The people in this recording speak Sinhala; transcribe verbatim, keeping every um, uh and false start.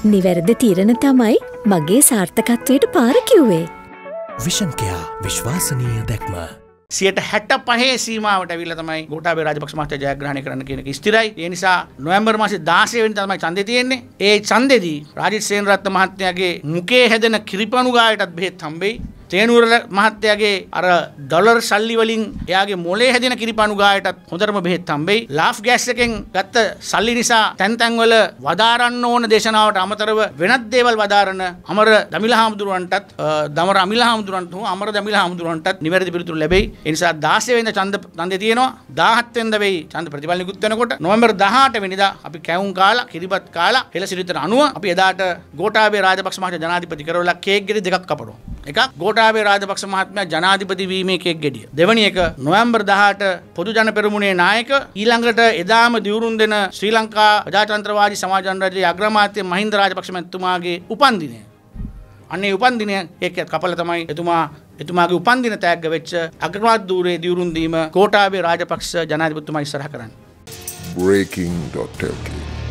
නිවැරදි තීරණ තමයි මගේ සාර්ථකත්වයට පාර කිව්වේ. විෂන් කෙයා විශ්වාසනීය දැක්ම. සියයට හැට පහේ සීමාවට ඇවිල්ලා තමයි ගෝඨාභය රාජපක්ෂ මහත්තයා ජයග්‍රහණය කරන්න කියන එක ස්ථිරයි. ඒ නිසා නොවැම්බර් මාසේ දාසය වෙනිදා තමයි ඡන්දේ තියෙන්නේ. ඒ ඡන්දෙදී රාජිත් සේනරත්න මහත්තයාගේ මුඛයේ හැදෙන කිරිපණු ගායටත් බෙහෙත් හම්බෙයි. තේනුර මහත්තයාගේ අර ඩොලර් සල්ලි වලින් එයාගේ මොලේ හැදෙන කිරිපණු ගායටත් හොඳටම බෙහෙත් හම්බෙයි. ලාෆ් ගෑස් එකෙන් ගත්ත සල්ලි නිසා තැන් තැන් වල වදාරන්න ඕන දේශනාවට අමතරව වෙනත් දේවල් වදාරන අමර දමිල හාමුදුරුවන්ටත් දමර අමිල හාමුදුරුවන්ට හෝ අමර දමිල හාමුදුරුවන්ටත් නිවැරදි පිළිතුරු ලැබෙයි. ඒ නිසා දාසය වෙනිදා ඡන්ද ඡන්දේ තියෙනවා. දාහත් වෙනිදා වෙයි ඡන්ද ප්‍රතිඵල නිකුත් වෙනකොට. නොවැම්බර් දහඅට වෙනිදා අපි කැවුම් කාලා කිරිබත් කාලා හෙළසිරිතට අනුව අපි එදාට ගෝඨාභය රාජපක්ෂ මහත්තයා ජනාධිපති කරවලා කේක් ගෙඩි දෙකක් කපනවා. එකක් ගෝඨාභය රාජපක්ෂ මහත්මයා ජනාධිපති වීමේ කේක් ගෙඩිය. දෙවැනි එක නොවැම්බර් දහඅට පොදු ජන පෙරමුණේ නායක ඊළඟට එදාම දිවුරුම් දෙන ශ්‍රී ලංකා ප්‍රජාතන්ත්‍රවාදී සමාජ ජනරාජයේ අග්‍රාමාත්‍ය මහින්ද රාජපක්ෂ මහත්මයාගේ උපන්දිනය. අන්නේ උපන්දිනය කේක් කපලා තමයි එතුමා එතුමාගේ උපන්දින තෑග්ග වෙච්ච අග්‍රමාත් ධූරයේ දිවුරුම් දීම ගෝඨාභය රාජපක්ෂ ජනාධිපතිතුමා ඉස්සරහ කරන්නේ. Breaking.lk